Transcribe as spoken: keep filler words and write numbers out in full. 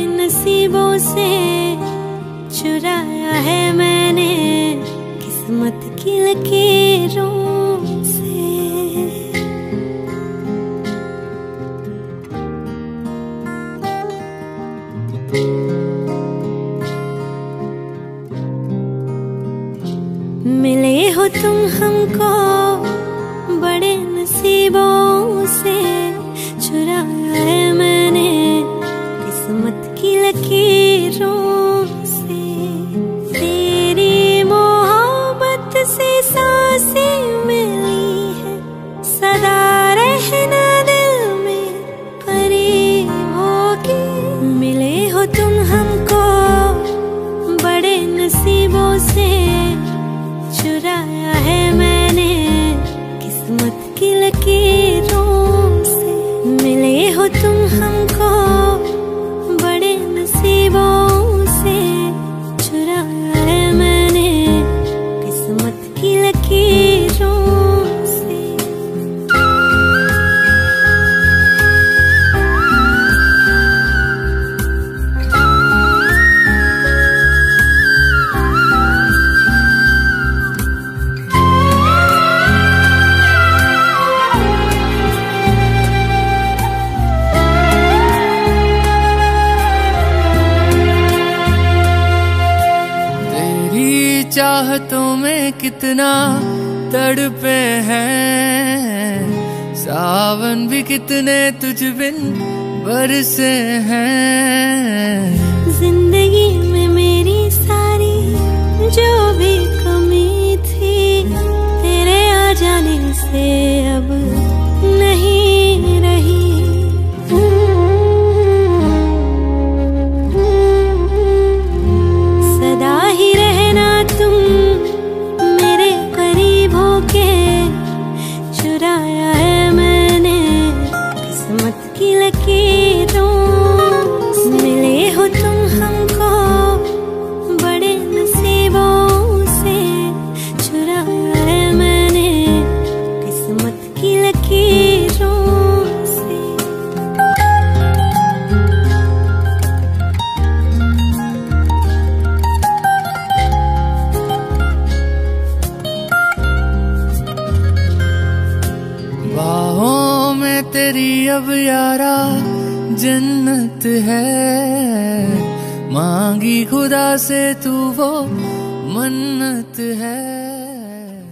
नसीबों से चुराया है मैंने किस्मत की लकीरों से। मिले हो तुम हमको बड़े नसीबों से, चुराया है मैंने किस्मत की लकीरों से। तेरी मोहब्बत से सांसें मिली है, सदा रहना दिल में करीब होगी। मिले हो तुम हमको बड़े नसीबों से, चुराया है मैंने किस्मत की लकीरों से। मिले हो तुम हमको बड़े नसीबों से, चुराया है मैंने किस्मत की लकीरों से। चाहतों में कितना तड़पे हैं, सावन भी कितने तुझ बिन बरसे हैं। जिंदगी में मेरी सारी जो भी कमी थी, तेरे आ जाने से अब नहीं रही। सदा ही रहना तुम मेरे करीब होके, चुराया है मैंने किस्मत की लकीरों से। मिले हो तुम हमको बड़े नसीबों से, चुराया है मैंने किस्मत की लकीरों से। बाहों में तेरी अब यारा जन्नत है, मांगी खुदा से तू वो मन्नत है।